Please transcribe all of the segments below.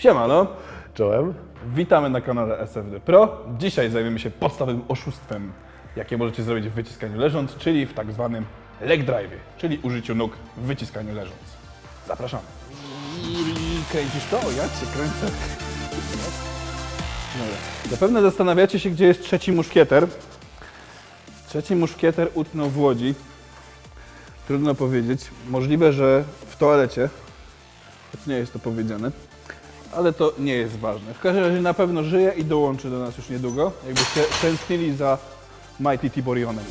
Siemano, Czołem. witamy na kanale SFD Pro. Dzisiaj zajmiemy się podstawowym oszustwem, jakie możecie zrobić w wyciskaniu leżąc, czyli w tak zwanym leg drive, czyli użyciu nóg w wyciskaniu leżąc. Zapraszamy. I kręcisz to? Ja cię kręcę. Dobra. Zapewne zastanawiacie się, gdzie jest trzeci muszkieter. Trzeci muszkieter utknął w Łodzi. Trudno powiedzieć. Możliwe, że w toalecie. Choć nie jest to powiedziane. Ale to nie jest ważne. W każdym razie na pewno żyje i dołączy do nas już niedługo. Jakbyście tęsknili za Mighty Tiborionem.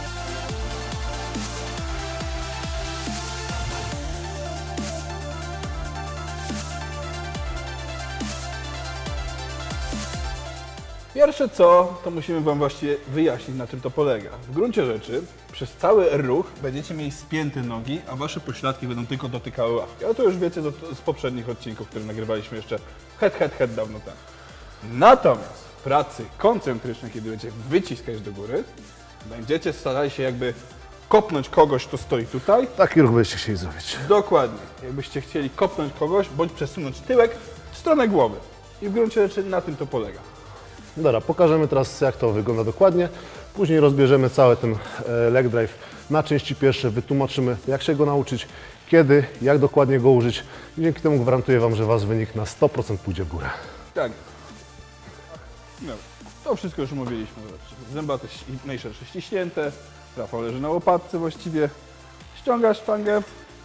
Pierwsze co, to musimy Wam właściwie wyjaśnić, na czym to polega. W gruncie rzeczy przez cały ruch będziecie mieli spięte nogi, a Wasze pośladki będą tylko dotykały ławki. Ale to już wiecie z poprzednich odcinków, które nagrywaliśmy jeszcze head dawno temu. Natomiast w pracy koncentrycznej, kiedy będziecie wyciskać do góry, będziecie starali się jakby kopnąć kogoś, kto stoi tutaj. Taki ruch będziecie chcieli zrobić. Dokładnie. Jakbyście chcieli kopnąć kogoś, bądź przesunąć tyłek w stronę głowy. I w gruncie rzeczy na tym to polega. Dobra, pokażemy teraz, jak to wygląda dokładnie. Później rozbierzemy cały ten leg drive na części pierwsze, wytłumaczymy, jak się go nauczyć, kiedy, jak dokładnie go użyć. I dzięki temu gwarantuję Wam, że Wasz wynik na 100% pójdzie w górę. Tak. No, to wszystko już omówiliśmy. Zębate i najszersze ściśnięte. Rafał leży na łopatce właściwie. Ściągasz sztangę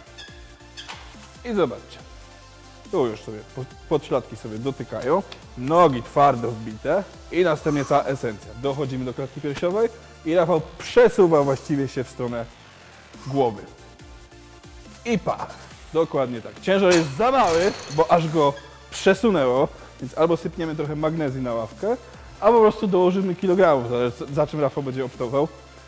i zobaczcie. Tu już sobie podśladki sobie dotykają. Nogi twardo wbite i następnie cała esencja. Dochodzimy do klatki piersiowej i Rafał przesuwa właściwie się w stronę głowy. I pach. Dokładnie tak. Ciężar jest za mały, bo aż go przesunęło, więc albo sypniemy trochę magnezji na ławkę, albo po prostu dołożymy kilogramów, za czym Rafał będzie optował.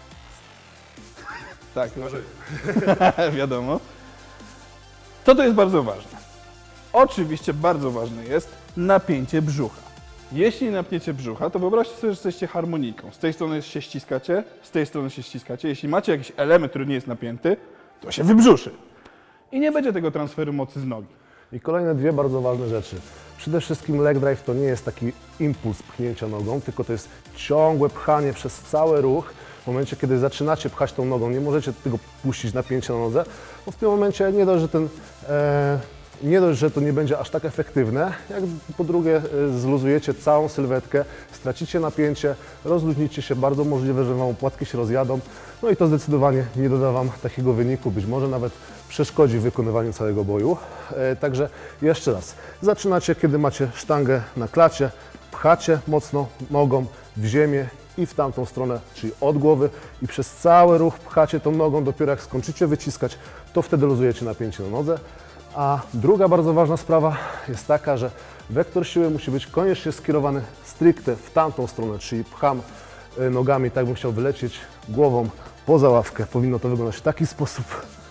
Tak, wiadomo. Co to jest bardzo ważne? Oczywiście bardzo ważne jest napięcie brzucha. Jeśli napniecie brzucha, to wyobraźcie sobie, że jesteście harmoniką. Z tej strony się ściskacie, z tej strony się ściskacie. Jeśli macie jakiś element, który nie jest napięty, to się wybrzuszy. I nie będzie tego transferu mocy z nogi. I kolejne dwie bardzo ważne rzeczy. Przede wszystkim leg drive to nie jest taki impuls pchnięcia nogą, tylko to jest ciągłe pchanie przez cały ruch. W momencie, kiedy zaczynacie pchać tą nogą, nie możecie tego puścić napięcia na nodze, bo w tym momencie nie dość, że to nie będzie aż tak efektywne, jak po drugie zluzujecie całą sylwetkę, stracicie napięcie, rozluźnicie się, bardzo możliwe, że Wam opłatki się rozjadą, no i to zdecydowanie nie doda Wam takiego wyniku, być może nawet przeszkodzi w wykonywaniu całego boju. Także jeszcze raz, zaczynacie, kiedy macie sztangę na klacie, pchacie mocno nogą w ziemię i w tamtą stronę, czyli od głowy i przez cały ruch pchacie tą nogą, dopiero jak skończycie wyciskać, to wtedy luzujecie napięcie na nodze. A druga bardzo ważna sprawa jest taka, że wektor siły musi być koniecznie skierowany stricte w tamtą stronę, czyli pcham nogami, tak bym chciał wylecieć głową poza ławkę. Powinno to wyglądać w taki sposób.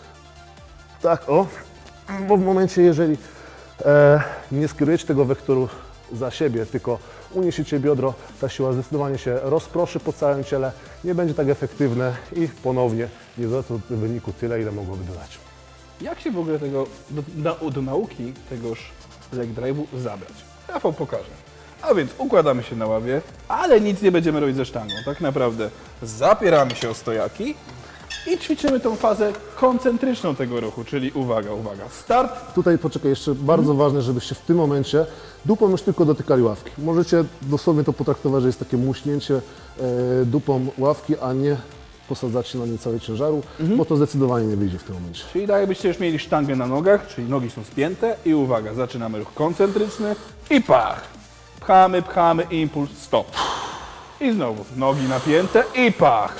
Tak, o, bo w momencie, jeżeli nie skierujecie tego wektoru za siebie, tylko uniesiecie biodro, ta siła zdecydowanie się rozproszy po całym ciele, nie będzie tak efektywne i ponownie nie doda to wyniku tyle, ile mogłoby dodać. Jak się w ogóle do nauki tegoż leg drive'u zabrać? Rafał pokaże. A więc układamy się na ławie, ale nic nie będziemy robić ze sztangą. Tak naprawdę zapieramy się o stojaki i ćwiczymy tą fazę koncentryczną tego ruchu, czyli uwaga, start. Tutaj poczekaj, jeszcze bardzo ważne, żebyście w tym momencie dupą już tylko dotykali ławki. Możecie dosłownie to potraktować, że jest takie muśnięcie dupą ławki, a nie posadzacie na nie całe ciężaru, bo to zdecydowanie nie wyjdzie w tym momencie. Czyli tak jakbyście już mieli sztangę na nogach, czyli nogi są spięte i uwaga, zaczynamy ruch koncentryczny i pach. Pchamy, impuls, stop. I znowu nogi napięte i pach.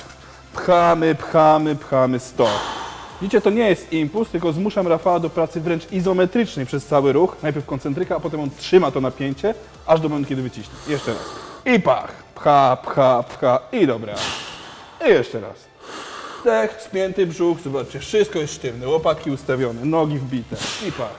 Pchamy, stop. Widzicie, to nie jest impuls, tylko zmuszam Rafała do pracy wręcz izometrycznej przez cały ruch. Najpierw koncentryka, a potem on trzyma to napięcie, aż do momentu, kiedy wyciśnie. Jeszcze raz. I pach. Pcha i dobra. I jeszcze raz. Wdech, spięty brzuch, zobaczcie, wszystko jest sztywne, łopatki ustawione, nogi wbite i pach.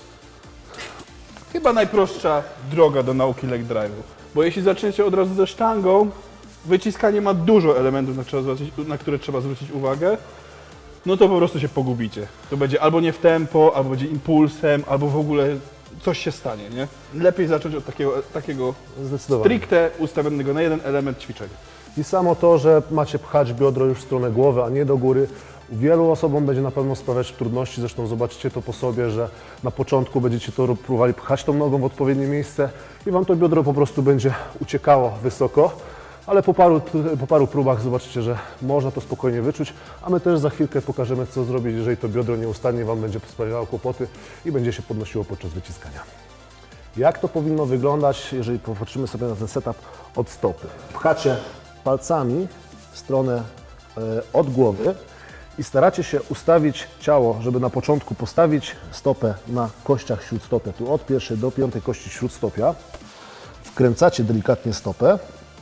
Chyba najprostsza droga do nauki leg drive'u, bo jeśli zaczniecie od razu ze sztangą, wyciskanie ma dużo elementów, na które trzeba zwrócić uwagę, no to po prostu się pogubicie. To będzie albo nie w tempo, albo będzie impulsem, albo w ogóle coś się stanie, nie? Lepiej zacząć od takiego Zdecydowanie. stricte ustawionego na jeden element ćwiczenia. I samo to, że macie pchać biodro już w stronę głowy, a nie do góry, wielu osobom będzie na pewno sprawiać trudności. Zresztą zobaczycie to po sobie, że na początku będziecie to próbowali pchać tą nogą w odpowiednie miejsce i Wam to biodro po prostu będzie uciekało wysoko. Ale po paru próbach zobaczycie, że można to spokojnie wyczuć, a my też za chwilkę pokażemy, co zrobić, jeżeli to biodro nieustannie Wam będzie sprawiało kłopoty i będzie się podnosiło podczas wyciskania. Jak to powinno wyglądać, jeżeli popatrzymy sobie na ten setup od stopy? Pchacie palcami w stronę od głowy i staracie się ustawić ciało, żeby na początku postawić stopę na kościach śródstopia, tu od pierwszej do piątej kości śródstopia. Wkręcacie delikatnie stopę.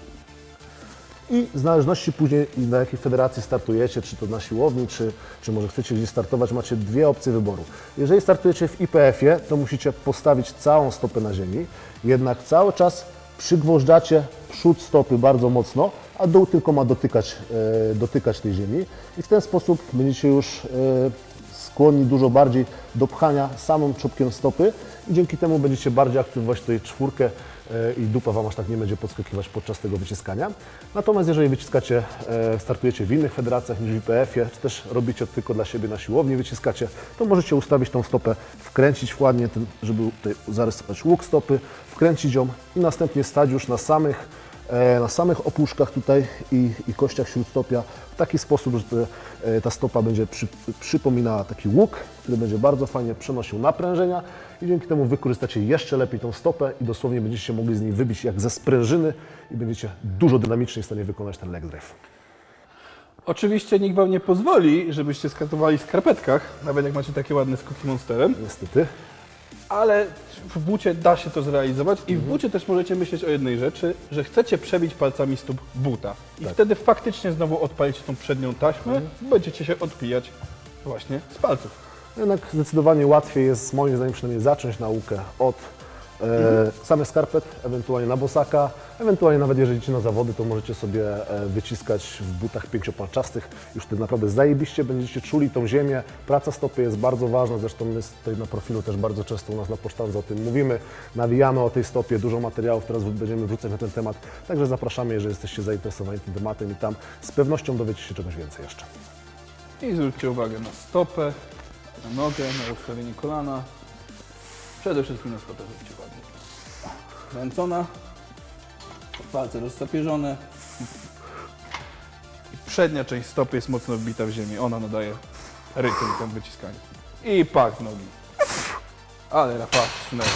I w zależności później na jakiej federacji startujecie, czy to na siłowni, czy może chcecie gdzieś startować, macie dwie opcje wyboru. Jeżeli startujecie w IPF-ie, to musicie postawić całą stopę na ziemi, jednak cały czas przygwożdżacie przód stopy bardzo mocno, a dół tylko ma dotykać tej ziemi i w ten sposób będziecie już skłonni dużo bardziej do pchania samym czubkiem stopy i dzięki temu będziecie bardziej aktywować tutaj czwórkę i dupa Wam aż tak nie będzie podskakiwać podczas tego wyciskania. Natomiast jeżeli wyciskacie, startujecie w innych federacjach niż w IPF-ie, czy też robicie tylko dla siebie na siłowni wyciskacie, to możecie ustawić tą stopę, wkręcić ładnie, żeby tutaj zarysować łuk stopy, wkręcić ją i następnie stać już na samych opuszkach tutaj i kościach śródstopia w taki sposób, że ta stopa będzie przypominała taki łuk, który będzie bardzo fajnie przenosił naprężenia i dzięki temu wykorzystacie jeszcze lepiej tą stopę i dosłownie będziecie się mogli z niej wybić jak ze sprężyny i będziecie dużo dynamiczniej w stanie wykonać ten leg drive. Oczywiście nikt Wam nie pozwoli, żebyście skatowali w skarpetkach, nawet jak macie takie ładne skoki monsterem. Niestety. Ale w bucie da się to zrealizować i w bucie też możecie myśleć o jednej rzeczy, że chcecie przebić palcami stóp buta. I wtedy faktycznie znowu odpalicie tą przednią taśmę, będziecie się odpijać właśnie z palców. Jednak zdecydowanie łatwiej jest, moim zdaniem przynajmniej, zacząć naukę od samych skarpet, ewentualnie na bosaka, ewentualnie nawet jeżeli idziecie na zawody, to możecie sobie wyciskać w butach pięciopalczastych. Już wtedy naprawdę zajebiście będziecie czuli tą ziemię. Praca stopy jest bardzo ważna, zresztą my tutaj na profilu też bardzo często u nas na Pocztandze o tym mówimy. Nawijamy o tej stopie, dużo materiałów teraz będziemy wrzucać na ten temat, także zapraszamy, jeżeli jesteście zainteresowani tym tematem i tam z pewnością dowiecie się czegoś więcej jeszcze. I zwróćcie uwagę na stopę, na nogę, na ustawienie kolana. Przede wszystkim na stopę zwróćcie uwagę. Kręcona, palce rozsapieżone. I przednia część stopy jest mocno wbita w ziemię. Ona nadaje rytm temu wyciskaniu. I pak z nogi. Ale Rafał, wsunęło.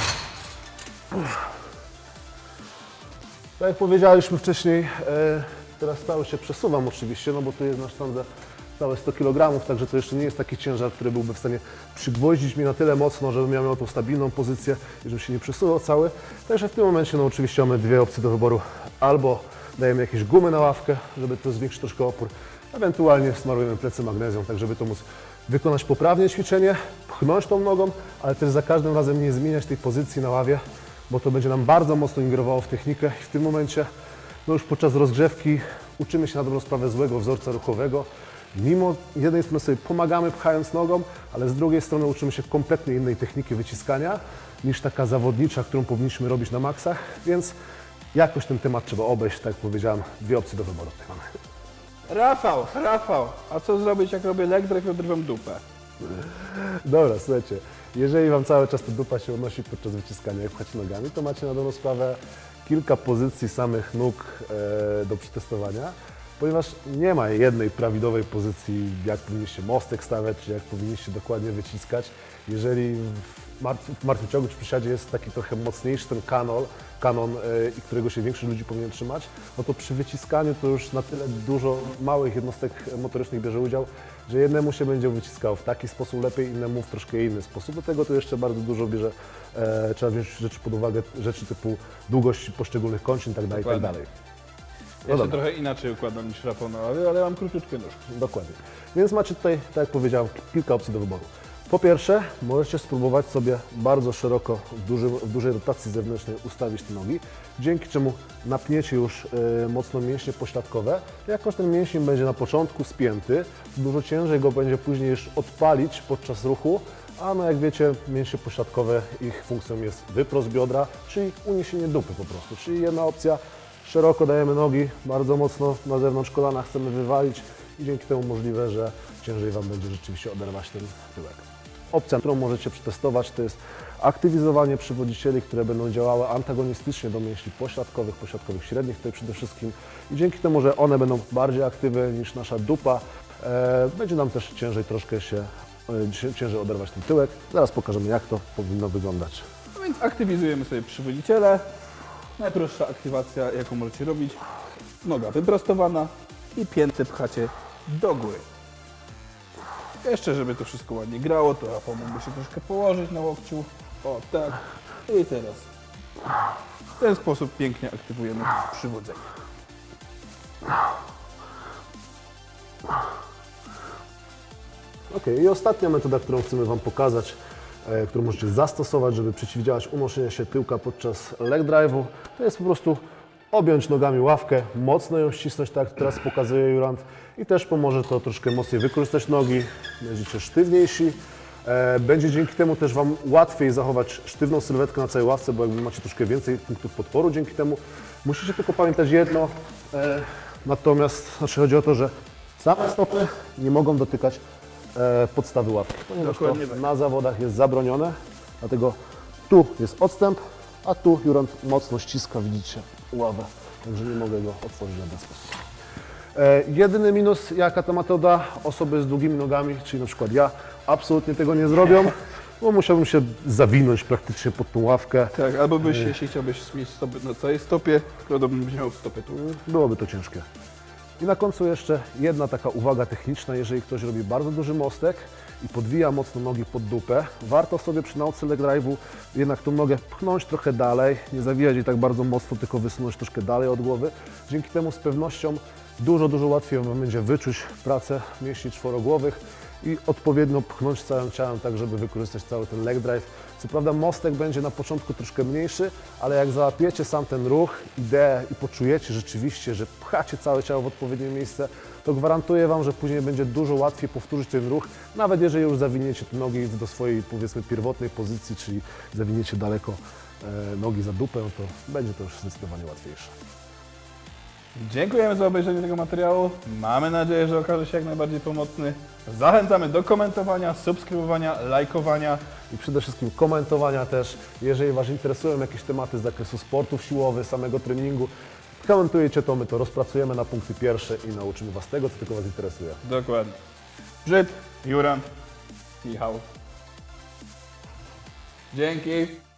Tak jak powiedzieliśmy wcześniej, teraz cały się przesuwam oczywiście, no bo tu jest na sztandze całe 100 kg, także to jeszcze nie jest taki ciężar, który byłby w stanie przygwoździć mnie na tyle mocno, żebym miał tą stabilną pozycję i żebym się nie przesuwał cały. Także w tym momencie no oczywiście mamy dwie opcje do wyboru. Albo dajemy jakieś gumy na ławkę, żeby to zwiększyć troszkę opór, ewentualnie smarujemy plecy magnezją, tak żeby to móc wykonać poprawnie ćwiczenie, pchnąć tą nogą, ale też za każdym razem nie zmieniać tej pozycji na ławie, bo to będzie nam bardzo mocno ingerowało w technikę i w tym momencie no już podczas rozgrzewki uczymy się na dobrą sprawę złego wzorca ruchowego. Mimo jednej strony sobie pomagamy pchając nogą, ale z drugiej strony uczymy się kompletnie innej techniki wyciskania niż taka zawodnicza, którą powinniśmy robić na maksach, więc jakoś ten temat trzeba obejść, tak jak powiedziałem, dwie opcje do wyboru tutaj mamy. Rafał, a co zrobić, jak robię leg drive i odrywam dupę? Dobra, słuchajcie, jeżeli Wam cały czas ta dupa się odnosi podczas wyciskania, jak pchacie nogami, to macie na dobrą sprawę kilka pozycji samych nóg do przetestowania, ponieważ nie ma jednej prawidłowej pozycji, jak powinniście mostek stawiać, czy jak powinniście dokładnie wyciskać. Jeżeli w martwym ciągu czy przysiadzie jest taki trochę mocniejszy ten kanon, i którego się większość ludzi powinien trzymać, no to przy wyciskaniu to już na tyle dużo małych jednostek motorycznych bierze udział, że jednemu się będzie wyciskało w taki sposób lepiej, innemu w troszkę inny sposób. Do tego to jeszcze bardzo dużo bierze, trzeba wziąć rzeczy pod uwagę, rzeczy typu długość poszczególnych kończyn itd. itd. Ja się trochę inaczej układam niż Rafał na ławie, ale mam króciutkie nóżki. Dokładnie. Więc macie tutaj, tak jak powiedziałem, kilka opcji do wyboru. Po pierwsze, możecie spróbować sobie bardzo szeroko, w dużej rotacji zewnętrznej ustawić te nogi, dzięki czemu napniecie już mocno mięśnie pośladkowe. Jakoś ten mięsień będzie na początku spięty, dużo ciężej go będzie później już odpalić podczas ruchu, A no jak wiecie, mięśnie pośladkowe, ich funkcją jest wyprost biodra, czyli uniesienie dupy po prostu. Czyli jedna opcja, szeroko dajemy nogi, bardzo mocno na zewnątrz kolana chcemy wywalić i dzięki temu możliwe, że ciężej Wam będzie rzeczywiście oderwać ten tyłek. Opcja, którą możecie przetestować, to jest aktywizowanie przywodzicieli, które będą działały antagonistycznie do mięśni pośladkowych, średnich tutaj przede wszystkim i dzięki temu, że one będą bardziej aktywne niż nasza dupa, będzie nam też ciężej oderwać ten tyłek. Zaraz pokażemy, jak to powinno wyglądać. No więc aktywizujemy sobie przywodziciele. Najprostsza aktywacja, jaką możecie robić. Noga wyprostowana i pięty pchacie do góry. Jeszcze, żeby to wszystko ładnie grało, to Rafał mógłby się troszkę położyć na łokciu. O, tak. I teraz. W ten sposób pięknie aktywujemy przywodzenie. Ok, i ostatnia metoda, którą chcemy Wam pokazać, którą możecie zastosować, żeby przeciwdziałać unoszeniu się tyłka podczas leg drive'u, to jest po prostu objąć nogami ławkę, mocno ją ścisnąć, tak jak teraz pokazuje Jurand i też pomoże to troszkę mocniej wykorzystać nogi, będziecie sztywniejsi. Będzie dzięki temu też Wam łatwiej zachować sztywną sylwetkę na całej ławce, bo jakby macie troszkę więcej punktów podporu dzięki temu. Musicie tylko pamiętać jedno, natomiast chodzi o to, że same stopy nie mogą dotykać podstawy ławki, ponieważ to na zawodach jest zabronione, dlatego tu jest odstęp, a tu Jurand mocno ściska, widzicie, ławę, także nie mogę go otworzyć w żaden sposób. Jedyny minus, jaka ta metoda, osoby z długimi nogami, czyli na przykład ja, absolutnie tego nie zrobią, bo musiałbym się zawinąć praktycznie pod tą ławkę. Tak, albo jeśli chciałbyś mieć stopy na całej stopie, prawdopodobnie miał stopy tu. Byłoby to ciężkie. I na końcu jeszcze jedna taka uwaga techniczna, jeżeli ktoś robi bardzo duży mostek i podwija mocno nogi pod dupę, warto sobie przy nauce leg drive'u jednak tą nogę pchnąć trochę dalej, nie zawijać jej tak bardzo mocno, tylko wysunąć troszkę dalej od głowy. Dzięki temu z pewnością dużo łatwiej Wam będzie wyczuć pracę mięśni czworogłowych i odpowiednio pchnąć całym ciałem, tak żeby wykorzystać cały ten leg drive. Co prawda mostek będzie na początku troszkę mniejszy, ale jak załapiecie sam ten ruch, ideę i poczujecie rzeczywiście, że pchacie całe ciało w odpowiednie miejsce, to gwarantuję Wam, że później będzie dużo łatwiej powtórzyć ten ruch, nawet jeżeli już zawiniecie te nogi do swojej, powiedzmy, pierwotnej pozycji, czyli zawiniecie daleko nogi za dupę, to będzie to już zdecydowanie łatwiejsze. Dziękujemy za obejrzenie tego materiału. Mamy nadzieję, że okaże się jak najbardziej pomocny. Zachęcamy do komentowania, subskrybowania, lajkowania. I przede wszystkim komentowania też. Jeżeli Was interesują jakieś tematy z zakresu sportów siłowych, samego treningu, komentujecie to, my to rozpracujemy na punkty pierwsze i nauczymy Was tego, co tylko Was interesuje. Dokładnie. Brzyd, Jurand, Michał. Dzięki.